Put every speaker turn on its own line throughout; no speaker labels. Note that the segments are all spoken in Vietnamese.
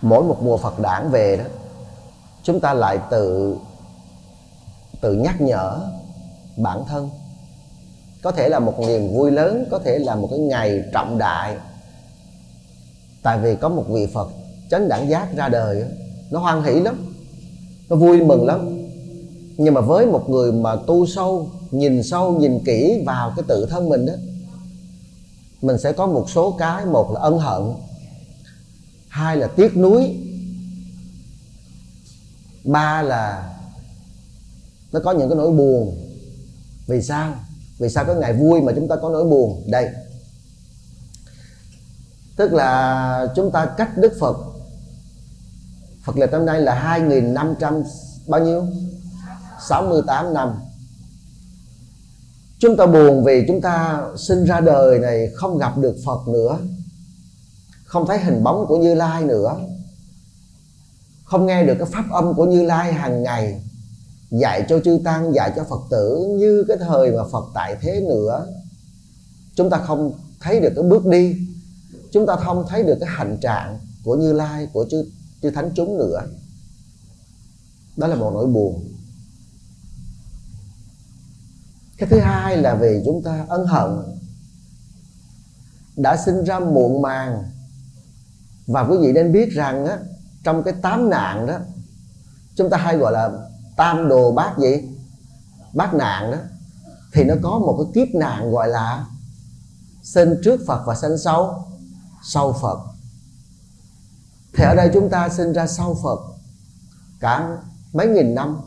mỗi một mùa Phật đản về đó, chúng ta lại tự nhắc nhở bản thân. Có thể là một niềm vui lớn, có thể là một cái ngày trọng đại. Tại vì có một vị Phật chánh đẳng giác ra đời, nó hoan hỷ lắm, nó vui mừng lắm. Nhưng mà với một người mà tu sâu, nhìn kỹ vào cái tự thân mình đó, mình sẽ có một số cái. Một là ân hận, hai là tiếc nuối, ba là nó có những cái nỗi buồn. Vì sao? Vì sao có ngày vui mà chúng ta có nỗi buồn? Đây, tức là chúng ta cách Đức Phật lịch năm nay là 2500 bao nhiêu? 68 năm. Chúng ta buồn vì chúng ta sinh ra đời này không gặp được Phật nữa, không thấy hình bóng của Như Lai nữa, không nghe được cái pháp âm của Như Lai hàng ngày dạy cho chư tăng, dạy cho Phật tử như cái thời mà Phật tại thế nữa. Chúng ta không thấy được cái bước đi, chúng ta không thấy được cái hành trạng của Như Lai, của chư thánh chúng nữa. Đó là một nỗi buồn. Cái thứ hai là vì chúng ta ân hận, đã sinh ra muộn màng. Và quý vị nên biết rằng á, trong cái 8 nạn đó, chúng ta hay gọi là tam đồ bát gì? Bát nạn đó. Thì nó có một cái kiếp nạn gọi là sinh trước Phật và sinh sau Phật. Thì ở đây chúng ta sinh ra sau Phật cả mấy nghìn năm.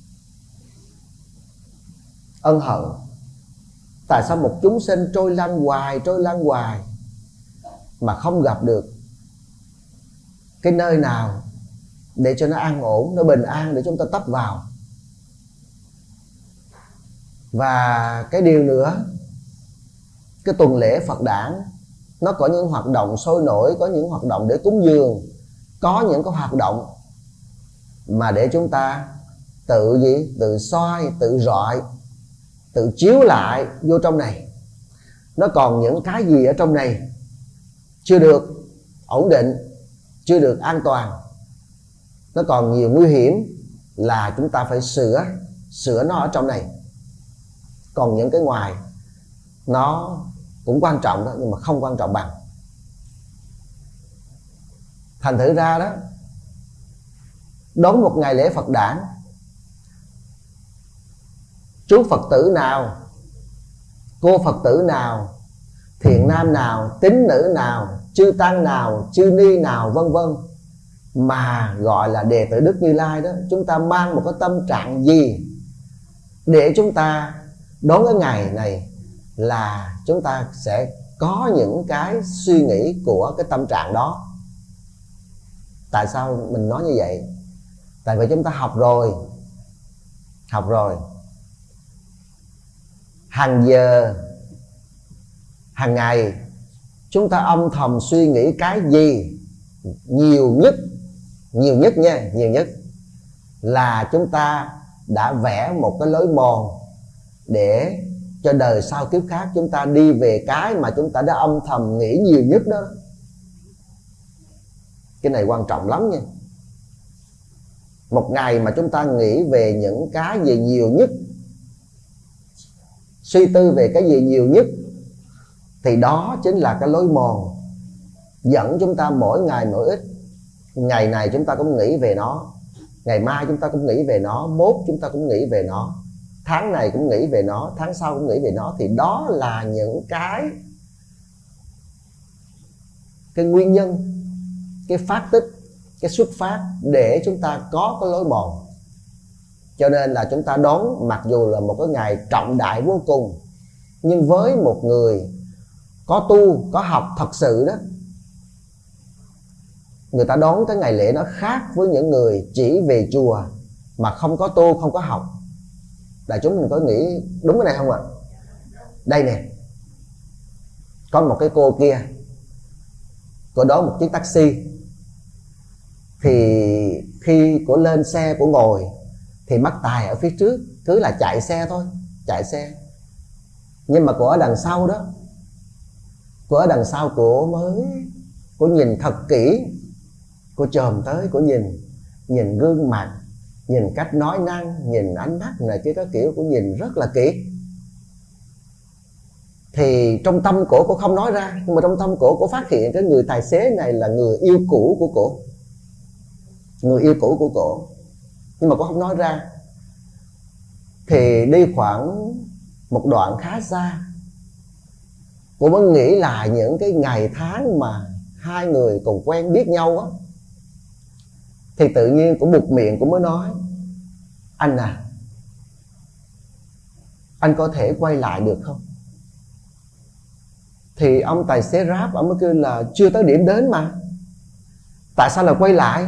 Ân hận. Tại sao một chúng sinh trôi lăn hoài mà không gặp được cái nơi nào để cho nó an ổn, nó bình an để chúng ta tấp vào. Và cái điều nữa, cái tuần lễ Phật đản nó có những hoạt động sôi nổi, có những hoạt động để cúng dường, có những cái hoạt động mà để chúng ta tự soi, tự rọi, tự chiếu lại vô trong này. Nó còn những cái gì ở trong này chưa được ổn định, chưa được an toàn, nó còn nhiều nguy hiểm, là chúng ta phải sửa nó ở trong này. Còn những cái ngoài nó cũng quan trọng đó, nhưng mà không quan trọng bằng. Thành thử ra đó, đón một ngày lễ Phật đản, chú Phật tử nào, cô Phật tử nào, thiện nam nào, tín nữ nào, chư tăng nào, chư ni nào, vân vân, mà gọi là đệ tử Đức Như Lai đó, chúng ta mang một cái tâm trạng gì để chúng ta đón cái ngày này, là chúng ta sẽ có những cái suy nghĩ của cái tâm trạng đó. Tại sao mình nói như vậy? Tại vì chúng ta học rồi hàng giờ, hàng ngày, chúng ta âm thầm suy nghĩ cái gì? Nhiều nhất là chúng ta đã vẽ một cái lối mòn để cho đời sau kiếp khác chúng ta đi về cái mà chúng ta đã âm thầm nghĩ nhiều nhất đó. Cái này quan trọng lắm nha. Một ngày mà chúng ta nghĩ về những cái gì nhiều nhất, suy tư về cái gì nhiều nhất, thì đó chính là cái lối mòn dẫn chúng ta mỗi ngày mỗi ít. Ngày này chúng ta cũng nghĩ về nó, ngày mai chúng ta cũng nghĩ về nó, mốt chúng ta cũng nghĩ về nó, tháng này cũng nghĩ về nó, tháng sau cũng nghĩ về nó. Thì đó là những cái nguyên nhân, cái phát tích, cái xuất phát để chúng ta có cái lối mòn. Cho nên là chúng ta đón, mặc dù là một cái ngày trọng đại vô cùng, nhưng với một người có tu, có học thật sự đó, người ta đón cái ngày lễ nó khác với những người chỉ về chùa mà không có tu, không có học. Đại chúng mình có nghĩ đúng cái này không ạ? Đây nè, có một cái cô kia, cô đón một chiếc taxi. Thì khi cô lên xe, cô ngồi, thì bác Tài ở phía trước cứ là chạy xe thôi, chạy xe. Nhưng mà cô ở đằng sau đó, cô nhìn thật kỹ Cô chồm tới, cô nhìn gương mặt, nhìn cách nói năng, nhìn ánh mắt này kia các kiểu, cô nhìn rất là kỹ. Thì trong tâm cô không nói ra, nhưng mà trong tâm cô phát hiện cái người tài xế này là người yêu cũ của cô. Người yêu cũ của cô. Nhưng mà cô không nói ra. Thì đi khoảng một đoạn khá xa, cô mới nghĩ lại những cái ngày tháng mà hai người còn quen biết nhau á. Thì tự nhiên cô buột miệng, cô mới nói: anh à, anh có thể quay lại được không? Thì ông tài xế Grab ông mới kêu là chưa tới điểm đến mà, tại sao là quay lại?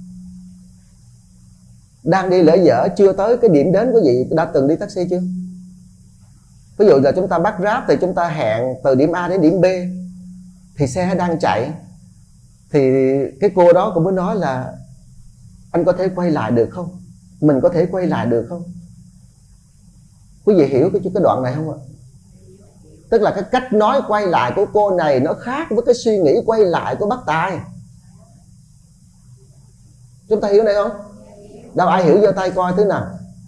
Đang đi lỡ dở, chưa tới cái điểm đến. Quý vị đã từng đi taxi chưa? Ví dụ là chúng ta bắt Grab thì chúng ta hẹn từ điểm A đến điểm B, thì xe đang chạy, thì cái cô đó cũng mới nói là anh có thể quay lại được không? Mình có thể quay lại được không? Quý vị hiểu cái đoạn này không ạ? Tức là cái cách nói quay lại của cô này nó khác với cái suy nghĩ quay lại của bác Tài. Chúng ta hiểu này không? Đâu ai hiểu giơ tay coi thứ nào.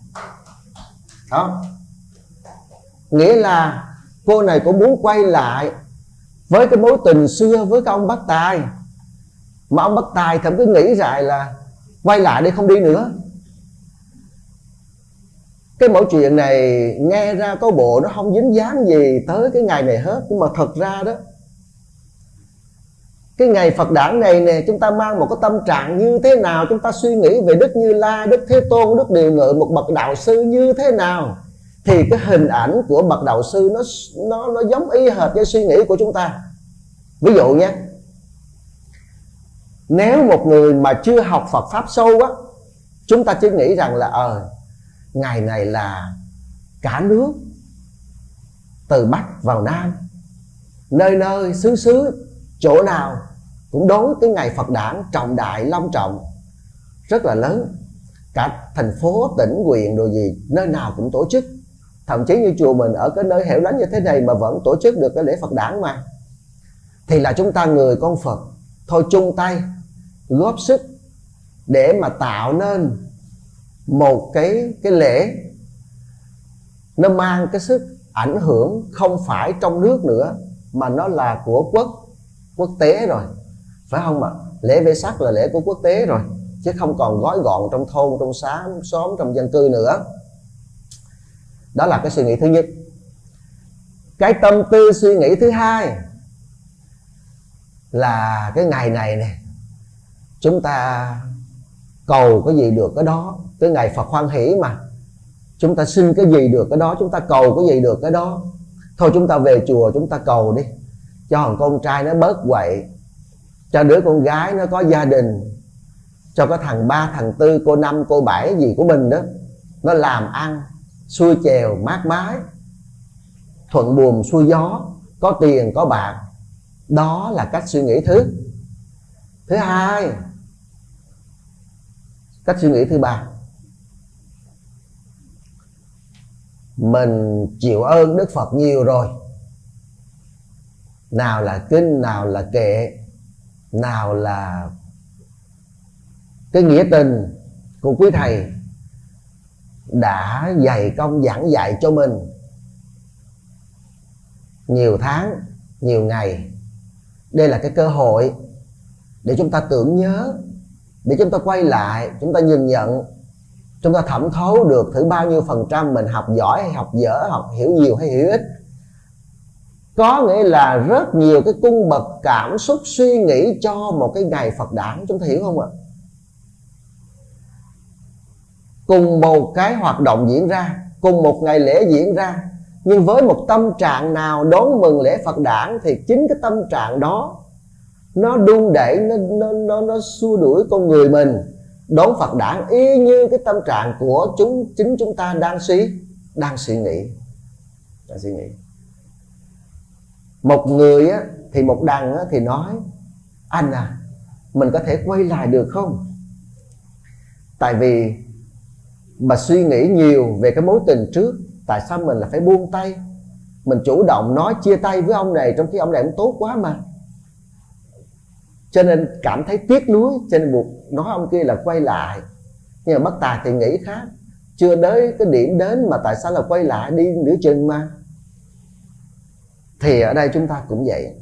Đó. Nghĩa là cô này cũng muốn quay lại với cái mối tình xưa với cái ông bác Tài, mà ông bác Tài thậm cứ nghĩ rằng là quay lại để không đi nữa. Cái mẫu chuyện này nghe ra có bộ nó không dính dáng gì tới cái ngày này hết. Nhưng mà thật ra đó, cái ngày Phật đản này nè, chúng ta mang một cái tâm trạng như thế nào, chúng ta suy nghĩ về Đức Như Lai, Đức Thế Tôn, Đức Điều Ngự, một bậc đạo sư như thế nào, thì cái hình ảnh của bậc đạo sư nó giống y hệt với suy nghĩ của chúng ta. Ví dụ nhé, nếu một người mà chưa học Phật Pháp sâu á, chúng ta chỉ nghĩ rằng là ngày này là cả nước từ Bắc vào Nam, nơi nơi xứ xứ chỗ nào cũng đón cái ngày Phật đản trọng đại long trọng, rất là lớn. Cả thành phố, tỉnh, huyện đồ gì, nơi nào cũng tổ chức. Thậm chí như chùa mình ở cái nơi hẻo lánh như thế này mà vẫn tổ chức được cái lễ Phật đản mà. Thì là chúng ta người con Phật thôi chung tay góp sức để mà tạo nên một cái lễ nó mang cái sức ảnh hưởng không phải trong nước nữa, mà nó là của quốc tế rồi, phải không ạ? Lễ Vesak là lễ của quốc tế rồi, chứ không còn gói gọn trong thôn, trong xã, xóm, trong dân cư nữa. Đó là cái suy nghĩ thứ nhất. Cái tâm tư suy nghĩ thứ hai là cái ngày này nè, chúng ta cầu cái gì được cái đó. Cái ngày Phật hoan hỷ mà, chúng ta xin cái gì được cái đó, chúng ta cầu cái gì được cái đó. Thôi chúng ta về chùa chúng ta cầu đi, cho thằng con trai nó bớt quậy, cho đứa con gái nó có gia đình, cho cái thằng 3, thằng 4, cô 5, cô 7 gì của mình đó, nó làm ăn xuôi chèo mát mái, thuận buồm xuôi gió, có tiền có bạc. Đó là cách suy nghĩ thứ hai. Cách suy nghĩ thứ ba, mình chịu ơn Đức Phật nhiều rồi, nào là kinh, nào là kệ, nào là cái nghĩa tình của quý thầy đã dày công giảng dạy cho mình nhiều tháng, nhiều ngày. Đây là cái cơ hội để chúng ta tưởng nhớ, để chúng ta quay lại, chúng ta nhìn nhận, chúng ta thẩm thấu được thử bao nhiêu % mình học giỏi hay học dở, học hiểu nhiều hay hiểu ít. Có nghĩa là rất nhiều cái cung bậc cảm xúc suy nghĩ cho một cái ngày Phật đản. Chúng ta hiểu không ạ? Cùng một cái hoạt động diễn ra, cùng một ngày lễ diễn ra, nhưng với một tâm trạng nào đón mừng lễ Phật đản thì chính cái tâm trạng đó nó đun đẩy, nó xua đuổi con người mình đón Phật đản y như cái tâm trạng của chính chúng ta đang suy nghĩ. Một người á, thì một đằng á, thì nói: anh à, mình có thể quay lại được không? Tại vì mà suy nghĩ nhiều về cái mối tình trước, tại sao mình là phải buông tay, mình chủ động nói chia tay với ông này, trong khi ông này cũng tốt quá mà. cho nên cảm thấy tiếc nuối, cho nên buộc nói ông kia là quay lại. Nhưng mà bất tài thì nghĩ khác, chưa tới cái điểm đến mà tại sao là quay lại, đi nửa chừng mà. Thì ở đây chúng ta cũng vậy.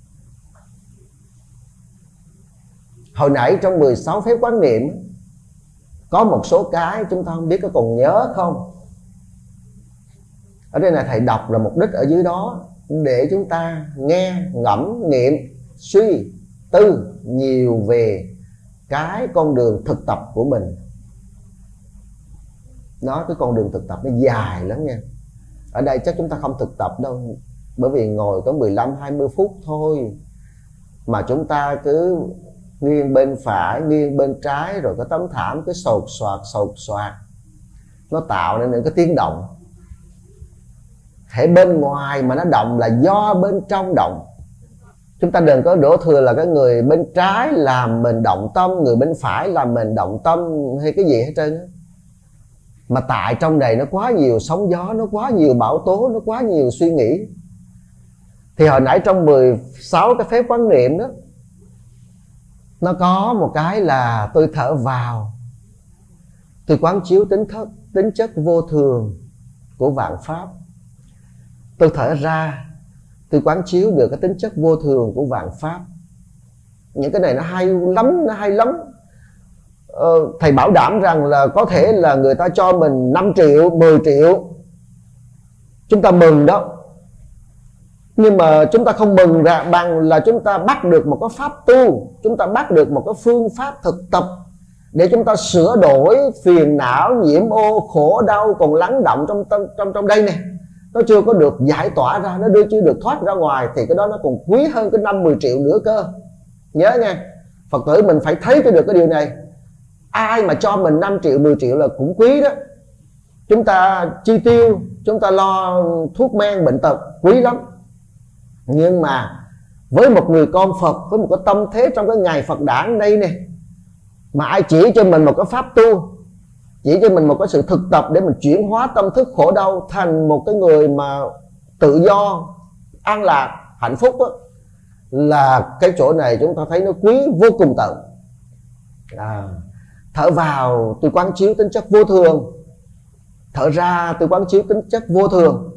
Hồi nãy trong 16 phép quán niệm có một số cái chúng ta không biết có còn nhớ không. Ở đây này thầy đọc là mục đích ở dưới đó để chúng ta nghe, ngẫm, nghiệm, suy, tư nhiều về cái con đường thực tập của mình. Nói cái con đường thực tập nó dài lắm nha. Ở đây chắc chúng ta không thực tập đâu, bởi vì ngồi có 15-20 phút thôi mà chúng ta cứ nghiêng bên phải, nghiêng bên trái, rồi cái tấm thảm cứ sột soạt, nó tạo nên những cái tiếng động. Thể bên ngoài mà nó động là do bên trong động. Chúng ta đừng có đổ thừa là cái người bên trái làm mình động tâm, người bên phải làm mình động tâm hay cái gì hết trơn. Mà tại trong này nó quá nhiều sóng gió, nó quá nhiều bão tố, nó quá nhiều suy nghĩ. Thì hồi nãy trong 16 cái phép quán niệm đó, nó có một cái là tôi thở vào, tôi quán chiếu tính chất vô thường của vạn pháp. Tôi thở ra, tôi quán chiếu được cái tính chất vô thường của vạn pháp. Những cái này nó hay lắm, nó hay lắm. Thầy bảo đảm rằng là có thể là người ta cho mình 5 triệu, 10 triệu, chúng ta mừng đó. Nhưng mà chúng ta không mừng ra bằng là chúng ta bắt được một cái pháp tu, chúng ta bắt được một cái phương pháp thực tập để chúng ta sửa đổi phiền não, nhiễm ô, khổ đau còn lắng động trong đây này. Nó chưa có được giải tỏa ra, nó chưa được thoát ra ngoài, thì cái đó nó còn quý hơn cái 5-10 triệu nữa cơ. Nhớ nha, Phật tử mình phải thấy cho được cái điều này. Ai mà cho mình 5 triệu, 10 triệu là cũng quý đó. Chúng ta chi tiêu, chúng ta lo thuốc men, bệnh tật, quý lắm. Nhưng mà với một người con Phật, với một cái tâm thế trong cái ngày Phật đản đây này, mà ai chỉ cho mình một cái pháp tu, chỉ cho mình một cái sự thực tập để mình chuyển hóa tâm thức khổ đau thành một cái người mà tự do, an lạc, hạnh phúc đó, là cái chỗ này chúng ta thấy nó quý vô cùng tận. Thở vào tôi quán chiếu tính chất vô thường, thở ra tôi quán chiếu tính chất vô thường.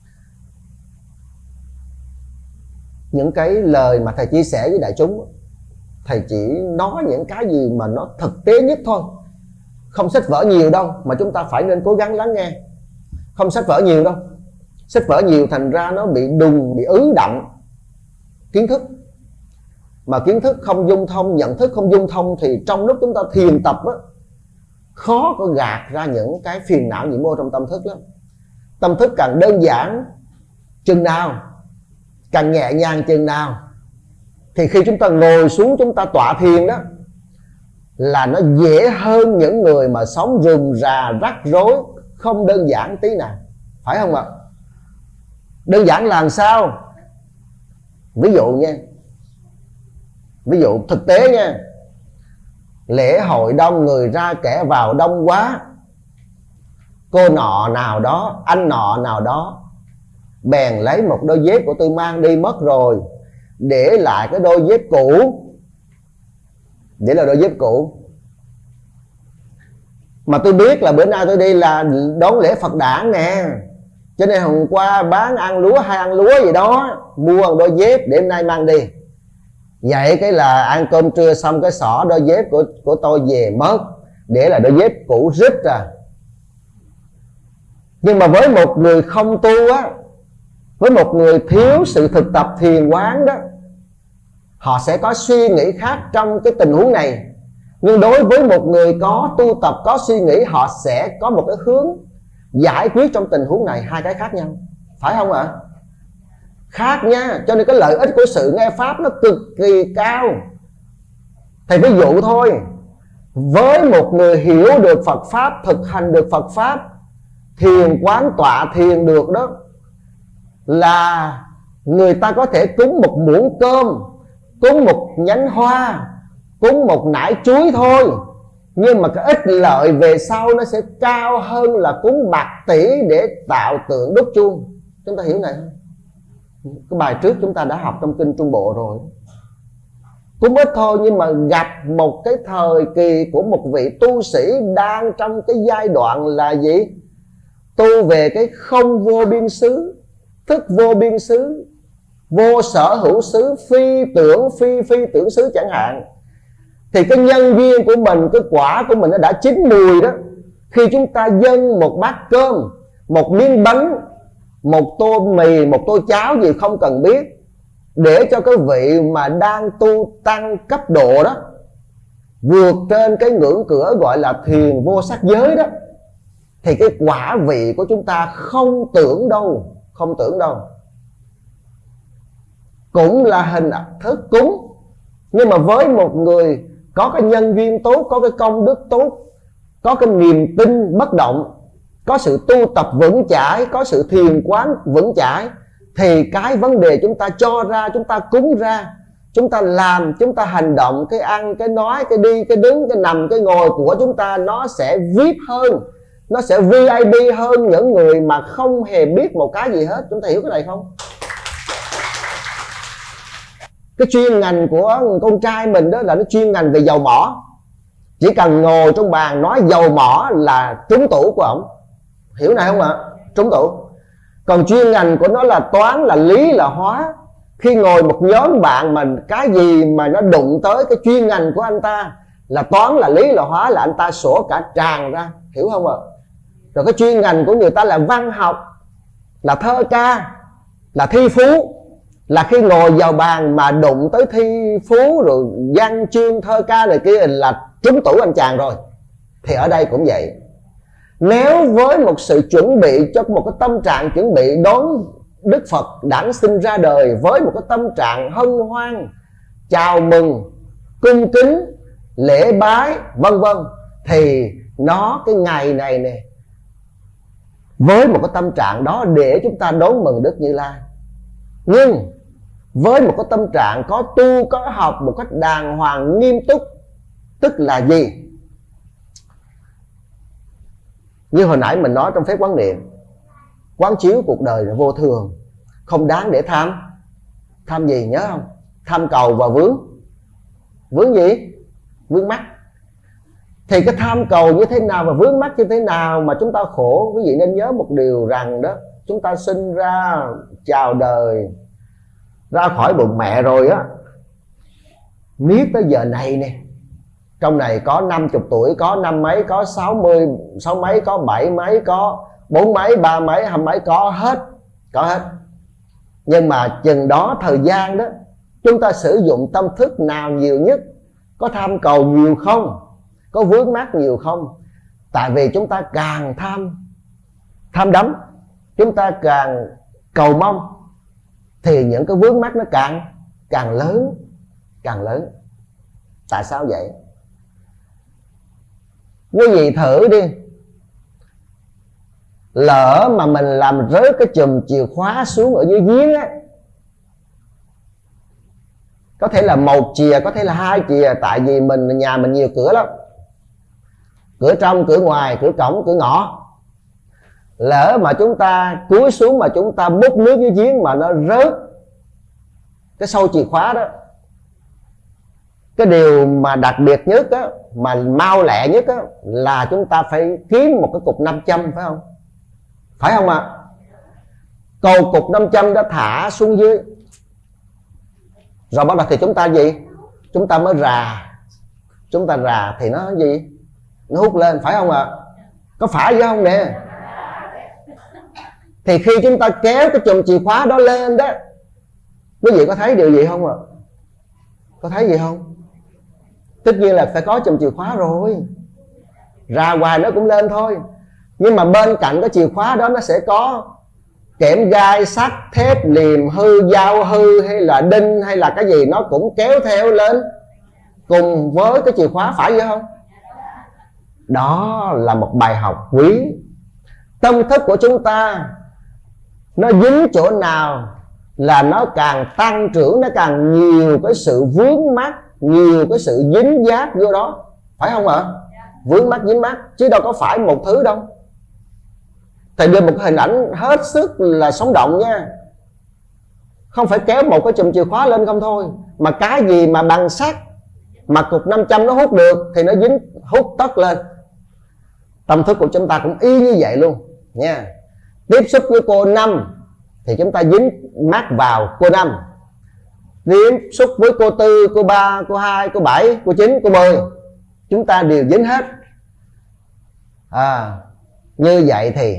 Những cái lời mà thầy chia sẻ với đại chúng, thầy chỉ nói những cái gì mà nó thực tế nhất thôi, không sách vở nhiều đâu, mà chúng ta phải nên cố gắng lắng nghe. Không sách vở nhiều đâu, sách vở nhiều thành ra nó bị đùng, bị ứ đọng kiến thức. Mà kiến thức không dung thông, nhận thức không dung thông, thì trong lúc chúng ta thiền tập á, khó có gạt ra những cái phiền não nhiễm ô trong tâm thức lắm. Tâm thức càng đơn giản chừng nào, càng nhẹ nhàng chừng nào, thì khi chúng ta ngồi xuống chúng ta tọa thiền đó, là nó dễ hơn những người mà sống rườm rà rắc rối, không đơn giản tí nào. Phải không ạ? Đơn giản là làm sao? Ví dụ nha, ví dụ thực tế nha, lễ hội đông người ra kẻ vào đông quá, cô nọ nào đó, anh nọ nào đó bèn lấy một đôi dép của tôi mang đi mất rồi, để lại cái đôi dép cũ. Để là đôi dép cũ. Mà tôi biết là bữa nay tôi đi là đón lễ Phật đản nè, cho nên hôm qua bán ăn lúa hay ăn lúa gì đó, mua một đôi dép để hôm nay mang đi. Vậy cái là ăn cơm trưa xong cái xỏ đôi dép của tôi về mất, để là đôi dép cũ rít à. Nhưng mà với một người không tu á, với một người thiếu sự thực tập thiền quán đó, họ sẽ có suy nghĩ khác trong cái tình huống này. Nhưng đối với một người có tu tập, có suy nghĩ, họ sẽ có một cái hướng giải quyết trong tình huống này, hai cái khác nhau. Phải không ạ? Khác nha. Cho nên cái lợi ích của sự nghe Pháp nó cực kỳ cao. Thầy ví dụ thôi, với một người hiểu được Phật Pháp, thực hành được Phật Pháp, thiền quán tọa thiền được đó, là người ta có thể cúng một muỗng cơm, cúng một nhánh hoa, cúng một nải chuối thôi, nhưng mà cái ích lợi về sau nó sẽ cao hơn là cúng bạc tỷ để tạo tượng đúc chuông. Chúng ta hiểu này không? Cái bài trước chúng ta đã học trong kinh Trung Bộ rồi. Cũng ít thôi, nhưng mà gặp một cái thời kỳ của một vị tu sĩ đang trong cái giai đoạn là gì? Tu về cái không vô biên xứ, thức vô biên xứ, vô sở hữu xứ, phi tưởng phi tưởng xứ chẳng hạn. Thì cái nhân duyên của mình, cái quả của mình nó đã chín mùi đó. Khi chúng ta dâng một bát cơm, một miếng bánh, một tô mì, một tô cháo gì không cần biết, để cho cái vị mà đang tu tăng cấp độ đó vượt trên cái ngưỡng cửa gọi là thiền vô sắc giới đó, thì cái quả vị của chúng ta không tưởng đâu. Không tưởng đâu. Cũng là hình thức cúng, nhưng mà với một người có cái nhân duyên tốt, có cái công đức tốt, có cái niềm tin bất động, có sự tu tập vững chãi, có sự thiền quán vững chãi, thì cái vấn đề chúng ta cho ra, chúng ta cúng ra, chúng ta làm, chúng ta hành động, cái ăn, cái nói, cái đi, cái đứng, cái nằm, cái ngồi của chúng ta nó sẽ VIP hơn, nó sẽ VIP hơn những người mà không hề biết một cái gì hết. Chúng ta hiểu cái này không? Cái chuyên ngành của con trai mình đó là nó chuyên ngành về dầu mỏ. Chỉ cần ngồi trong bàn nói dầu mỏ là trúng tủ của ổng. Hiểu này không ạ? Trúng tủ. Còn chuyên ngành của nó là toán, là lý, là hóa. Khi ngồi một nhóm bạn mà cái gì mà nó đụng tới cái chuyên ngành của anh ta là toán, là lý, là hóa, là anh ta sổ cả tràng ra. Hiểu không ạ? Rồi cái chuyên ngành của người ta là văn học, là thơ ca, là thi phú, là khi ngồi vào bàn mà đụng tới thi phú rồi văn chương thơ ca này kia là trúng tủ anh chàng rồi. Thì ở đây cũng vậy. Nếu với một sự chuẩn bị cho một cái tâm trạng chuẩn bị đón Đức Phật đản sinh ra đời, với một cái tâm trạng hân hoan, chào mừng, cung kính, lễ bái vân vân, thì nó cái ngày này nè, với một cái tâm trạng đó để chúng ta đón mừng Đức Như Lai. Nhưng với một cái tâm trạng có tu, có học một cách đàng hoàng nghiêm túc, tức là gì? Như hồi nãy mình nói trong phép quán niệm, quán chiếu cuộc đời là vô thường, không đáng để tham. Tham gì nhớ không? Tham cầu và vướng. Vướng gì? Vướng mắc. Thì cái tham cầu như thế nào và vướng mắc như thế nào mà chúng ta khổ? Quý vị nên nhớ một điều rằng đó, chúng ta sinh ra, chào đời, ra khỏi bụng mẹ rồi á, miết tới giờ này nè, trong này có 50 tuổi, có 5 mấy, có 60, 6 mấy, có 7 mấy, có 4 mấy, 3 mấy, 2 mấy, có hết. Có hết. Nhưng mà chừng đó thời gian đó, chúng ta sử dụng tâm thức nào nhiều nhất? Có tham cầu nhiều không? Có vướng mắc nhiều không? Tại vì chúng ta càng tham đắm, chúng ta càng cầu mong, thì những cái vướng mắc nó càng lớn. Càng lớn. Tại sao vậy? Quý vị thử đi, lỡ mà mình làm rớt cái chùm chìa khóa xuống ở dưới giếng á, có thể là 1 chìa, có thể là 2 chìa, tại vì nhà mình nhiều cửa lắm, cửa trong, cửa ngoài, cửa cổng, cửa ngõ. Lỡ mà chúng ta cúi xuống mà chúng ta múc nước dưới giếng mà nó rớt cái sâu chìa khóa đó, cái điều mà đặc biệt nhất á, mà mau lẹ nhất á, là chúng ta phải kiếm một cái cục 500, phải không? Phải không ạ? Cầu cục 500 đã thả xuống dưới, rồi bắt đầu thì chúng ta gì? Chúng ta mới rà. Chúng ta rà thì nó gì? Nó hút lên, phải không ạ? Có phải vậy không nè? Thì khi chúng ta kéo cái chùm chìa khóa đó lên đó, quý vị có thấy điều gì không ạ? Có thấy gì không? Tất nhiên là phải có chùm chìa khóa rồi, ra hoài nó cũng lên thôi. Nhưng mà bên cạnh cái chìa khóa đó nó sẽ có kẽm gai, sắt, thép, liềm hư, dao hư, hay là đinh, hay là cái gì nó cũng kéo theo lên cùng với cái chìa khóa, phải vậy không? Đó là một bài học quý. Tâm thức của chúng ta nó dính chỗ nào là nó càng tăng trưởng, nó càng nhiều cái sự vướng mắc, nhiều cái sự dính dáp vô đó, phải không ạ? Vướng mắc, dính mắc, chứ đâu có phải một thứ đâu. Thầy đưa một hình ảnh hết sức là sống động nha. Không phải kéo một cái chùm chìa khóa lên không thôi, mà cái gì mà bằng sắt mà cục 500 nó hút được thì nó dính hút tất lên. Tâm thức của chúng ta cũng y như vậy luôn nha. Tiếp xúc với cô 5 thì chúng ta dính mát vào cô 5. Tiếp xúc với cô 4, cô 3, cô 2, cô 7, cô 9, cô 10, chúng ta đều dính hết. Như vậy thì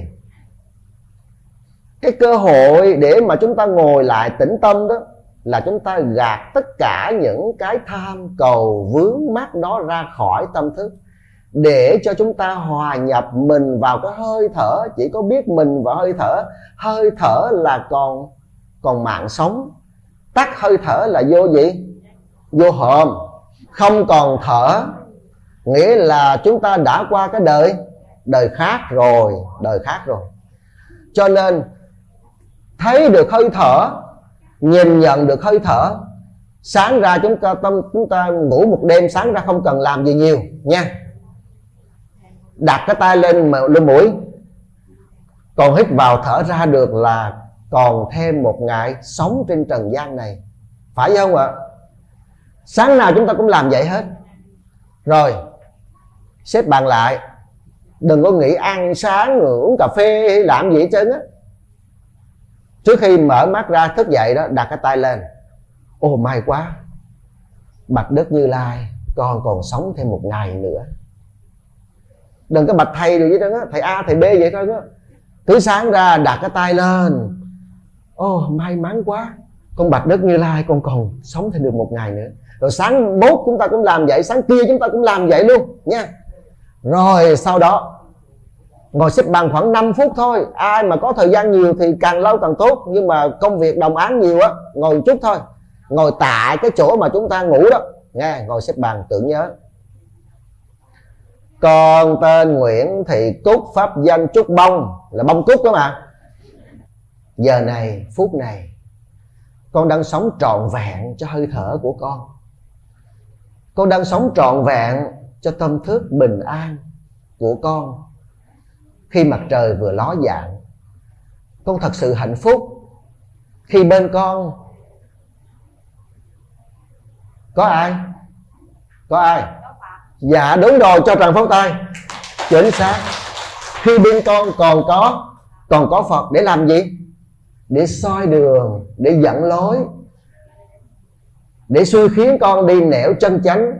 cái cơ hội để mà chúng ta ngồi lại tĩnh tâm đó là chúng ta gạt tất cả những cái tham cầu vướng mắc đó ra khỏi tâm thức, để cho chúng ta hòa nhập mình vào cái hơi thở. Chỉ có biết mình và hơi thở. Hơi thở là còn mạng sống. Tắt hơi thở là vô gì? Vô hồn. Không còn thở nghĩa là chúng ta đã qua cái đời khác rồi. Cho nên thấy được hơi thở, nhìn nhận được hơi thở. Sáng ra chúng ta ngủ một đêm, sáng ra không cần làm gì nhiều nha. Đặt cái tay lên mũi, còn hít vào thở ra được là còn thêm một ngày sống trên trần gian này. Phải không ạ? Sáng nào chúng ta cũng làm vậy hết. Rồi xếp bàn lại. Đừng có nghĩ ăn sáng rồi uống cà phê hay làm gì hết trơn á. Trước khi mở mắt ra thức dậy đó, đặt cái tay lên. Ồ may quá, bạch Đức Như Lai, con còn sống thêm một ngày nữa. Đừng có bạch thầy được vậy đó, thầy A thầy B vậy thôi đó. Cứ sáng ra đặt cái tay lên. Ồ may mắn quá, con bạch Đức Như Lai, con còn sống thêm được một ngày nữa. Rồi sáng mốt chúng ta cũng làm vậy, sáng kia chúng ta cũng làm vậy luôn nha. Rồi sau đó ngồi xếp bằng khoảng 5 phút thôi. Ai mà có thời gian nhiều thì càng lâu càng tốt. Nhưng mà công việc đồng áng nhiều á, ngồi một chút thôi. Ngồi tại cái chỗ mà chúng ta ngủ đó nghe. Ngồi xếp bằng tưởng nhớ. Con tên Nguyễn Thị Cúc, pháp danh Trúc Bông, là bông cúc đó mà. Giờ này, phút này, con đang sống trọn vẹn cho hơi thở của con. Con đang sống trọn vẹn cho tâm thức bình an của con. Khi mặt trời vừa ló dạng, con thật sự hạnh phúc. Khi bên con có ai? Có ai? Dạ đúng rồi, cho tràng pháo tay. Chính xác. Khi bên con còn có Phật để làm gì? Để soi đường, để dẫn lối, để xui khiến con đi nẻo chân chánh.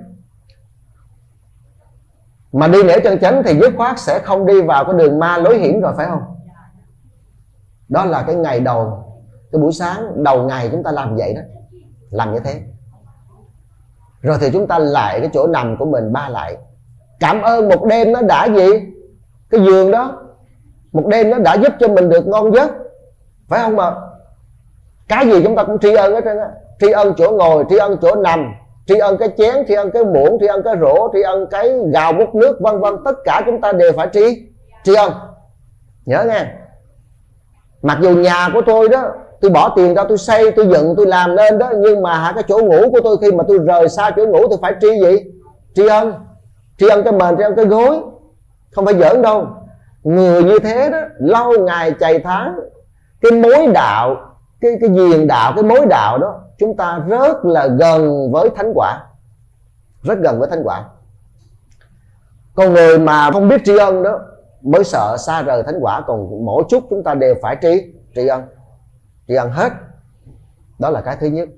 Mà đi nẻo chân chánh thì dứt khoát sẽ không đi vào cái đường ma lối hiểm rồi, phải không? Đó là cái ngày đầu, cái buổi sáng đầu ngày chúng ta làm vậy đó. Làm như thế. Rồi thì chúng ta lại cái chỗ nằm của mình ba lại. Cảm ơn một đêm nó đã gì? Cái giường đó, một đêm nó đã giúp cho mình được ngon giấc, phải không ạ? Cái gì chúng ta cũng tri ân hết trơn á. Tri ân chỗ ngồi, tri ân chỗ nằm, tri ân cái chén, tri ân cái muỗng, tri ân cái rổ, tri ân cái gào múc nước, vân vân. Tất cả chúng ta đều phải tri ân. Nhớ nghe. Mặc dù nhà của tôi đó, tôi bỏ tiền ra tôi xây, tôi dựng, tôi làm lên đó, nhưng mà cái chỗ ngủ của tôi khi mà tôi rời xa chỗ ngủ tôi phải tri ân. Tri ân cái mền, tri ân cái gối. Không phải giỡn đâu. Người như thế đó, lâu ngày chày tháng, cái mối đạo, cái diền đạo, cái mối đạo đó, chúng ta rất là gần với thánh quả. Rất gần với thánh quả. Còn người mà không biết tri ân đó mới sợ xa rời thánh quả. Còn mỗi chút chúng ta đều phải tri ân. Tri ân hết. Đó là cái thứ nhất.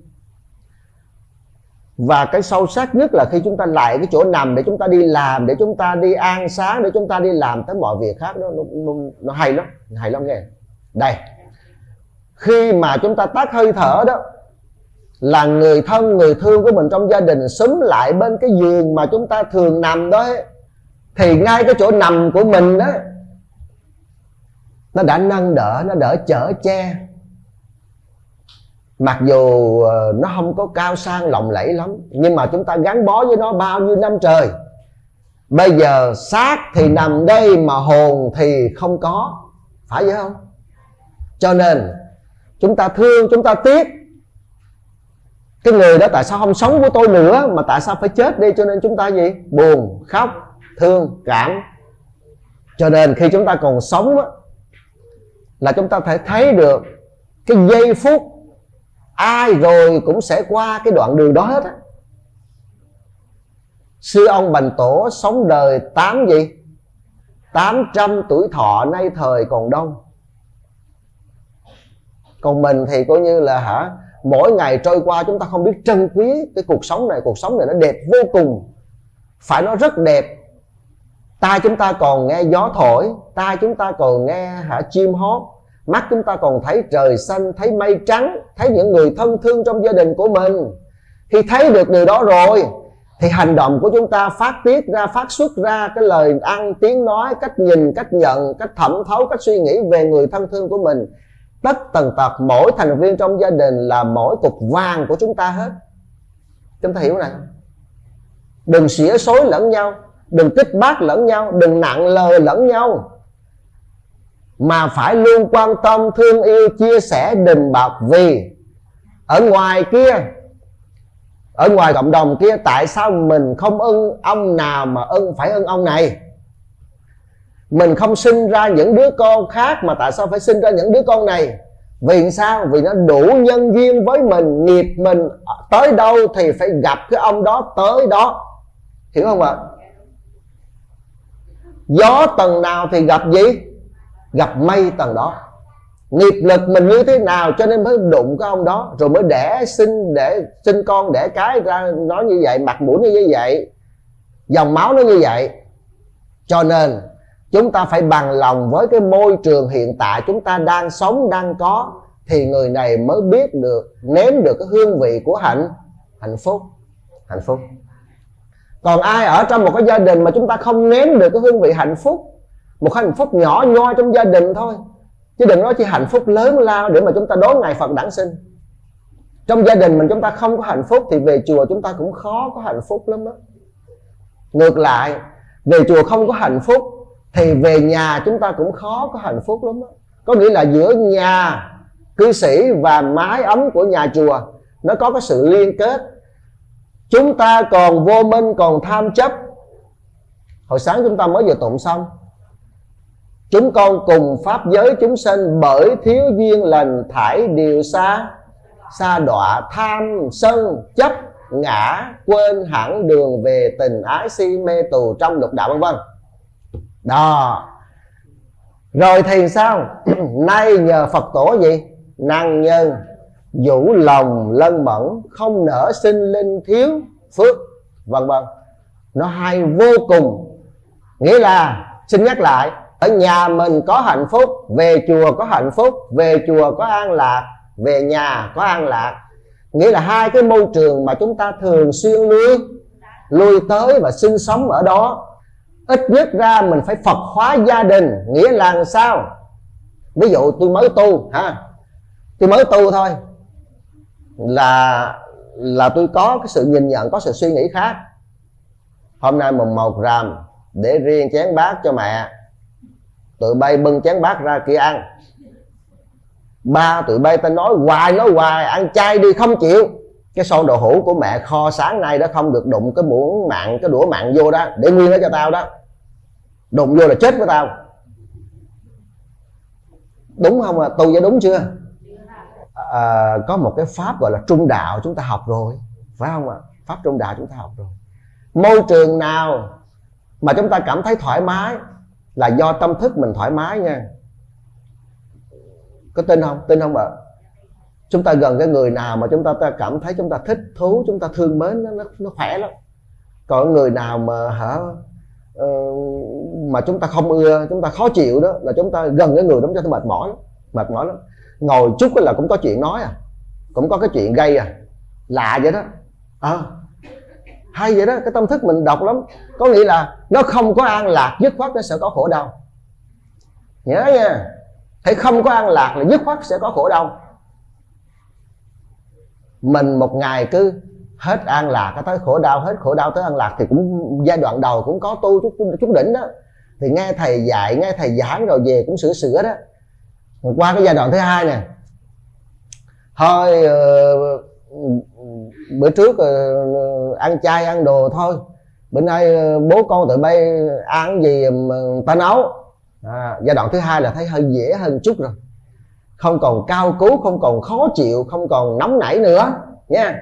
Và cái sâu sắc nhất là khi chúng ta lại cái chỗ nằm để chúng ta đi làm, để chúng ta đi ăn sáng, để chúng ta đi làm tới mọi việc khác đó, nó hay lắm. Hay lắm nghe. Đây. Khi mà chúng ta tắt hơi thở đó, là người thân, người thương của mình trong gia đình xúm lại bên cái giường mà chúng ta thường nằm đó ấy, thì ngay cái chỗ nằm của mình đó, nó đã nâng đỡ, nó đỡ chở che. Mặc dù nó không có cao sang lộng lẫy lắm, nhưng mà chúng ta gắn bó với nó bao nhiêu năm trời. Bây giờ xác thì nằm đây mà hồn thì không có. Phải vậy không? Cho nên chúng ta thương, chúng ta tiếc. Cái người đó tại sao không sống với tôi nữa, mà tại sao phải chết đi. Cho nên chúng ta gì? Buồn, khóc, thương, cảm. Cho nên khi chúng ta còn sống á, là chúng ta phải thấy được cái giây phút ai rồi cũng sẽ qua cái đoạn đường đó hết á. Xưa ông Bành Tổ sống đời 800 tuổi thọ, nay thời còn đông. Còn mình thì coi như là mỗi ngày trôi qua chúng ta không biết trân quý cái cuộc sống này. Cuộc sống này nó đẹp vô cùng, phải nói rất đẹp. Tai chúng ta còn nghe gió thổi, tai chúng ta còn nghe chim hót, mắt chúng ta còn thấy trời xanh, thấy mây trắng, thấy những người thân thương trong gia đình của mình. Khi thấy được điều đó rồi thì hành động của chúng ta phát xuất ra cái lời ăn, tiếng nói, cách nhìn, cách nhận, cách thẩm thấu, cách suy nghĩ về người thân thương của mình. Tất tần tật mỗi thành viên trong gia đình là mỗi cục vàng của chúng ta hết. Chúng ta hiểu này. Đừng xỉa xối lẫn nhau, đừng kích bác lẫn nhau, đừng nặng lời lẫn nhau, mà phải luôn quan tâm, thương yêu, chia sẻ, đùm bọc. Vì ở ngoài kia, ở ngoài cộng đồng kia, tại sao mình không ưng ông nào mà phải ưng ông này? Mình không sinh ra những đứa con khác mà tại sao phải sinh ra những đứa con này? Vì sao? Vì nó đủ nhân duyên với mình. Nghiệp mình tới đâu thì phải gặp cái ông đó tới đó. Hiểu không ạ? Gió tầng nào thì gặp gì? Gặp mây tầng đó. Nghiệp lực mình như thế nào cho nên mới đụng cái ông đó, rồi mới để sinh con đẻ cái ra nó như vậy, mặt mũi nó như vậy, dòng máu nó như vậy. Cho nên chúng ta phải bằng lòng với cái môi trường hiện tại chúng ta đang sống, đang có, thì người này mới biết được, nếm được cái hương vị của hạnh phúc. Còn ai ở trong một cái gia đình mà chúng ta không nếm được cái hương vị hạnh phúc, một hạnh phúc nhỏ nhoi trong gia đình thôi, chứ đừng nói chỉ hạnh phúc lớn lao để mà chúng ta đón ngày Phật đản sinh. Trong gia đình mình chúng ta không có hạnh phúc thì về chùa chúng ta cũng khó có hạnh phúc lắm đó. Ngược lại, về chùa không có hạnh phúc thì về nhà chúng ta cũng khó có hạnh phúc lắm đó. Có nghĩa là giữa nhà cư sĩ và mái ấm của nhà chùa nó có cái sự liên kết. Chúng ta còn vô minh, còn tham chấp. Hồi sáng chúng ta mới vừa tụng xong: chúng con cùng pháp giới chúng sinh, bởi thiếu duyên lành thải điều xa đọa, tham sân chấp ngã, quên hẳn đường về tình ái si mê tù trong lục đạo, vân vân. Đó. Rồi thì sao? Nay nhờ Phật tổ gì? Năng nhân vũ lòng lân mẫn, không nở sinh linh thiếu phước, vân vân. Nó hay vô cùng. Nghĩa là, xin nhắc lại, ở nhà mình có hạnh phúc, về chùa có hạnh phúc, về chùa có an lạc, về nhà có an lạc. Nghĩa là hai cái môi trường mà chúng ta thường xuyên lui tới và sinh sống ở đó. Ít nhất ra mình phải Phật hóa gia đình. Nghĩa là sao? Ví dụ tôi mới tu tôi mới tu thôi, là tôi có cái sự nhìn nhận, có sự suy nghĩ khác. Hôm nay mùng 1 Rằm để riêng chén bát cho mẹ, tụi bay bưng chén bát ra kia ăn. Ba tụi bay ta nói hoài ăn chay đi, không chịu. Cái xô đồ hũ của mẹ kho sáng nay đó không được đụng cái muỗng mặn, cái đũa mặn vô đó, để nguyên nó cho tao đó. Đụng vô là chết với tao. Đúng không? Tu với đúng chưa? Có một cái pháp gọi là trung đạo chúng ta học rồi, phải không ạ? Pháp trung đạo chúng ta học rồi. Môi trường nào mà chúng ta cảm thấy thoải mái là do tâm thức mình thoải mái nha. Có tin không? Tin không ạ? Chúng ta gần cái người nào mà chúng ta cảm thấy chúng ta thích thú, chúng ta thương mến, nó khỏe lắm. Còn người nào mà chúng ta không ưa, chúng ta khó chịu đó, là chúng ta gần cái người đó cho ta mệt mỏi lắm. Ngồi chút là cũng có chuyện nói cũng có cái chuyện gây lạ vậy đó. Hay vậy đó. Cái tâm thức mình độc lắm. Có nghĩa là nó không có an lạc, dứt khoát nó sẽ có khổ đau. Nhớ nha, thấy không có an lạc là dứt khoát sẽ có khổ đau. Mình một ngày cứ hết an lạc tới khổ đau, hết khổ đau tới an lạc, thì cũng giai đoạn đầu cũng có tu chút đỉnh đó. Thì nghe thầy dạy, nghe thầy giảng rồi về cũng sửa đó. Qua cái giai đoạn thứ hai nè, thôi bữa trước ăn chay ăn đồ thôi, bữa nay bố con tụi bay ăn gì ta nấu. Giai đoạn thứ hai là thấy hơi dễ hơn chút rồi, không còn cao cứu, không còn khó chịu, không còn nóng nảy nữa nha.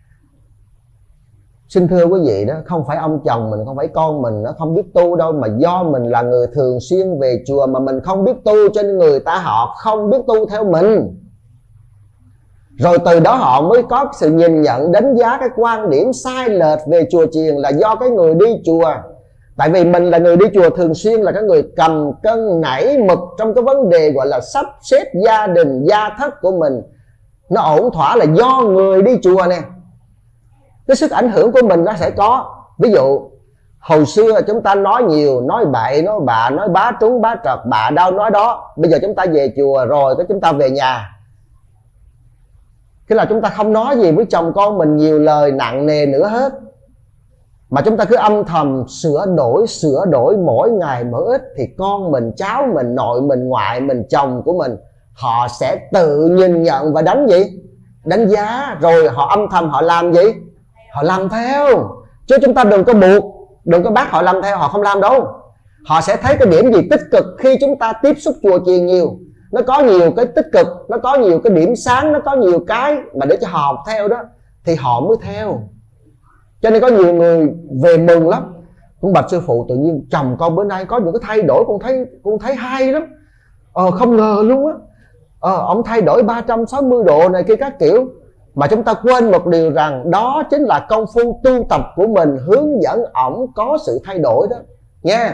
Xin thưa quý vị đó, không phải ông chồng mình, không phải con mình nó không biết tu đâu, mà do mình là người thường xuyên về chùa mà mình không biết tu, cho nên người ta họ không biết tu theo mình. Rồi từ đó họ mới có sự nhìn nhận, đánh giá cái quan điểm sai lệch về chùa chiền là do cái người đi chùa. Tại vì mình là người đi chùa thường xuyên, là cái người cầm cân nảy mực trong cái vấn đề gọi là sắp xếp gia đình, gia thất của mình nó ổn thỏa là do người đi chùa nè. Cái sức ảnh hưởng của mình nó sẽ có. Ví dụ hồi xưa chúng ta nói nhiều, nói bậy, nói bạ, nói bá trúng, bá trật, bạ đâu nói đó. Bây giờ chúng ta về chùa rồi, cái chúng ta về nhà, cái là chúng ta không nói gì với chồng con mình nhiều lời nặng nề nữa hết, mà chúng ta cứ âm thầm sửa đổi mỗi ngày mỗi ít, thì con mình, cháu mình, nội mình, ngoại mình, chồng của mình, họ sẽ tự nhìn nhận và đánh giá, rồi họ âm thầm họ làm gì? Họ làm theo. Chứ chúng ta đừng có buộc, đừng có bắt họ làm theo, họ không làm đâu. Họ sẽ thấy cái điểm gì tích cực khi chúng ta tiếp xúc chùa chiền nhiều. Nó có nhiều cái tích cực, nó có nhiều cái điểm sáng, nó có nhiều cái mà để cho họ học theo đó, thì họ mới theo. Cho nên có nhiều người về mừng lắm, cũng bạch sư phụ tự nhiên chồng con bữa nay có những cái thay đổi, con thấy hay lắm. Không ngờ luôn á. Ông thay đổi 360 độ này kia các kiểu. Mà chúng ta quên một điều rằng đó chính là công phu tu tập của mình hướng dẫn ổng có sự thay đổi đó nha.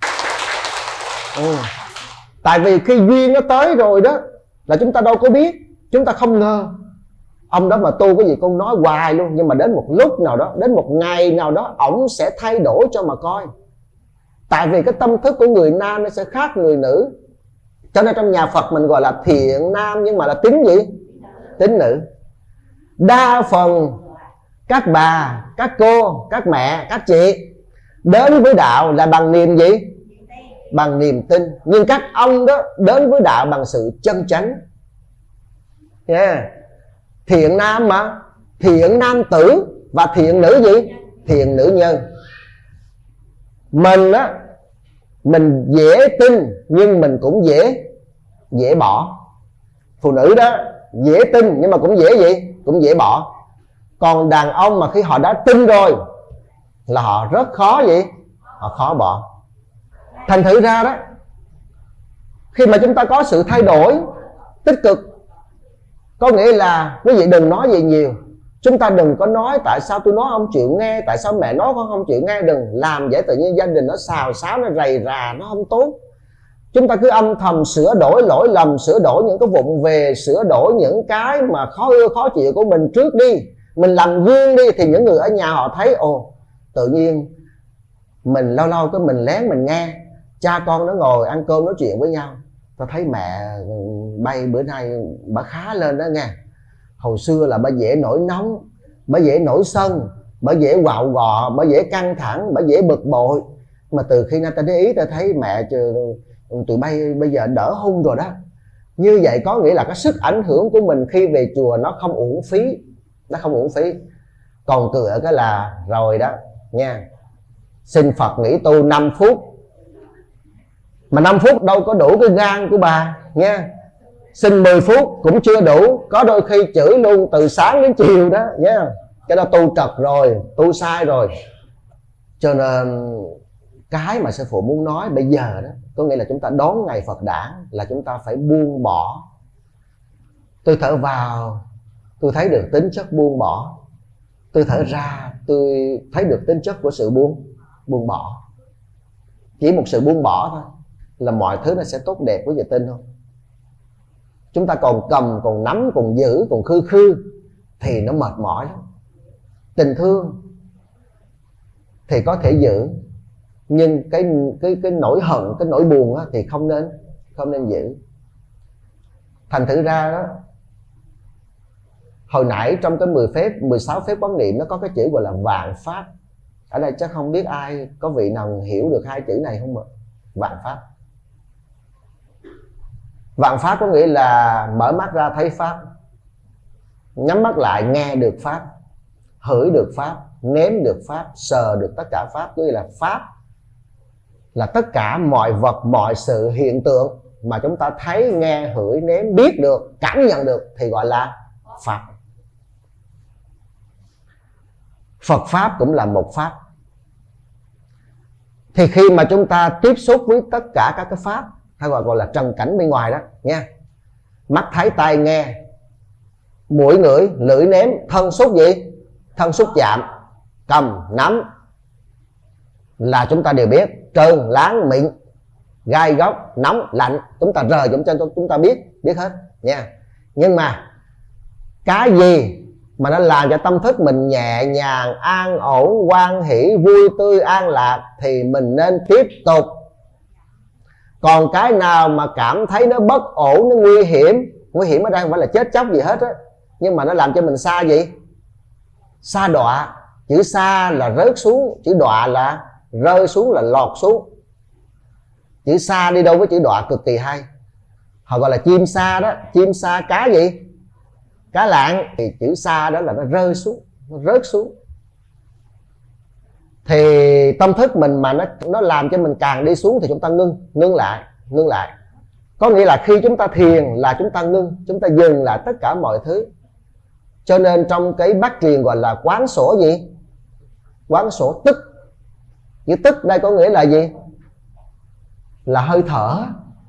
Tại vì khi duyên nó tới rồi đó là chúng ta đâu có biết, chúng ta không ngờ. Ông đó mà tu cái gì con nói hoài luôn, nhưng mà đến một lúc nào đó, đến một ngày nào đó ổng sẽ thay đổi cho mà coi. Tại vì cái tâm thức của người nam nó sẽ khác người nữ. Cho nên trong nhà Phật mình gọi là thiện nam, nhưng mà là tính gì? Tính nữ. Đa phần các bà, các cô, các mẹ, các chị đến với đạo là bằng niềm gì? Bằng niềm tin. Nhưng các ông đó đến với đạo bằng sự chân chánh. Thiện nam mà, thiện nam tử và thiện nữ gì? Thiện nữ nhân. Mình á, mình dễ tin nhưng mình cũng dễ bỏ. Phụ nữ đó dễ tin nhưng mà cũng dễ gì? Cũng dễ bỏ. Còn đàn ông mà khi họ đã tin rồi là họ rất khó gì? Họ khó bỏ. Thành thử ra đó, khi mà chúng ta có sự thay đổi tích cực, có nghĩa là quý vị đừng nói gì nhiều. Chúng ta đừng có nói tại sao tôi nói không chịu nghe, tại sao mẹ nói con không chịu nghe. Đừng làm vậy tự nhiên gia đình nó xào xáo, nó rầy rà, nó không tốt. Chúng ta cứ âm thầm sửa đổi lỗi lầm, sửa đổi những cái vụng về, sửa đổi những cái mà khó ưa khó chịu của mình trước đi. Mình làm gương đi, thì những người ở nhà họ thấy tự nhiên mình lâu lâu cái mình lén mình nghe cha con nó ngồi ăn cơm nói chuyện với nhau. Tao thấy mẹ bay bữa nay bà khá lên đó nghe. Hồi xưa là bà dễ nổi nóng, bà dễ nổi sân, bà dễ quạo gọ, bà dễ căng thẳng, bà dễ bực bội. Mà từ khi nay ta để ý ta thấy mẹ tụi bay bây giờ đỡ hung rồi đó. Như vậy có nghĩa là cái sức ảnh hưởng của mình khi về chùa nó không uổng phí. Nó không uổng phí. Còn tựa cái là rồi đó nha. Xin Phật nghỉ tu 5 phút. Mà 5 phút đâu có đủ cái gan của bà nha. Xin 10 phút cũng chưa đủ. Có đôi khi chửi luôn từ sáng đến chiều đó nha. Cái đó tu trật rồi, tu sai rồi. Cho nên cái mà sư phụ muốn nói bây giờ đó, có nghĩa là chúng ta đón ngày Phật đản là chúng ta phải buông bỏ. Tôi thở vào, tôi thấy được tính chất buông bỏ. Tôi thở ra, tôi thấy được tính chất của sự buông bỏ. Chỉ một sự buông bỏ thôi là mọi thứ nó sẽ tốt đẹp, quý vị tin không? Chúng ta còn cầm, còn nắm, còn giữ, còn khư thì nó mệt mỏi lắm. Tình thương thì có thể giữ, nhưng cái nỗi hận, cái nỗi buồn á, thì không nên giữ. Thành thử ra đó, hồi nãy trong cái 16 phép quán niệm nó có cái chữ gọi là vạn pháp. Ở đây chắc không biết ai, có vị nào hiểu được hai chữ này không ạ? Vạn pháp. Vạn pháp có nghĩa là mở mắt ra thấy pháp, nhắm mắt lại nghe được pháp, hửi được pháp, nếm được pháp, sờ được tất cả pháp. Có nghĩa là pháp là tất cả mọi vật, mọi sự hiện tượng mà chúng ta thấy, nghe, hửi, nếm, biết được, cảm nhận được thì gọi là Pháp. Phật Pháp cũng là một Pháp. Thì khi mà chúng ta tiếp xúc với tất cả các cái Pháp, hay gọi là trần cảnh bên ngoài đó nha, mắt thấy, tai nghe, mũi ngửi, lưỡi nếm, thân xúc gì? Thân xúc chạm, cầm, nắm, là chúng ta đều biết. Trơn, láng, mịn, gai góc, nóng, lạnh, chúng ta rờ chúng ta biết hết nha. Nhưng mà cái gì mà nó làm cho tâm thức mình nhẹ nhàng, an ổn, hoan hỷ, vui tươi, an lạc thì mình nên tiếp tục. Còn cái nào mà cảm thấy nó bất ổn, nó nguy hiểm ở đây không phải là chết chóc gì hết á, nhưng mà nó làm cho mình xa gì? Sa đọa. Chữ sa là rớt xuống, chữ đọa là rơi xuống, là lọt xuống. Chữ sa đi đâu với chữ đọa cực kỳ hay. Họ gọi là chim sa đó. Chim sa cá gì? Cá lạng. Thì chữ sa đó là nó rơi xuống, nó rớt xuống. Thì tâm thức mình mà nó làm cho mình càng đi xuống thì chúng ta ngưng lại. Có nghĩa là khi chúng ta thiền là chúng ta ngưng, chúng ta dừng lại tất cả mọi thứ. Cho nên trong cái bát truyền gọi là quán sổ gì? Quán sổ tức. Chữ tức đây có nghĩa là gì? Là hơi thở.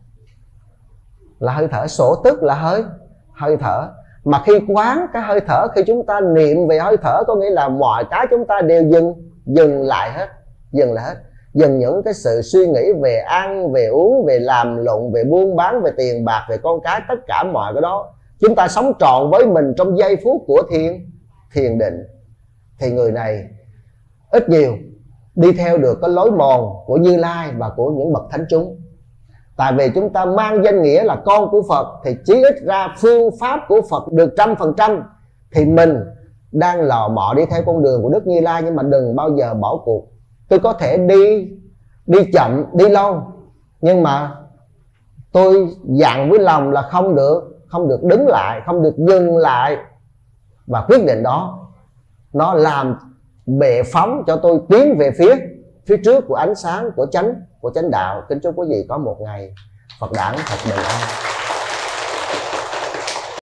Là hơi thở. Sổ tức là hơi thở. Mà khi quán cái hơi thở, khi chúng ta niệm về hơi thở, có nghĩa là mọi cái chúng ta đều dừng lại hết. Dừng những cái sự suy nghĩ về ăn, về uống, về làm lụng, về buôn bán, về tiền bạc, về con cái, tất cả mọi cái đó. Chúng ta sống trọn với mình trong giây phút của thiền định. Thì người này ít nhiều đi theo được cái lối mòn của Như Lai và của những bậc thánh chúng. Tại vì chúng ta mang danh nghĩa là con của Phật, thì chí ít ra phương pháp của Phật được 100%. Thì mình đang lò mò đi theo con đường của Đức Như Lai, nhưng mà đừng bao giờ bỏ cuộc. Tôi có thể đi chậm, đi lâu, nhưng mà tôi dặn với lòng là không được đứng lại, không được dừng lại. Và quyết định đó nó làm bệ phóng cho tôi tiến về phía trước của ánh sáng, của chánh đạo. Kính chúc quý vị có một ngày Phật đản thật bình an.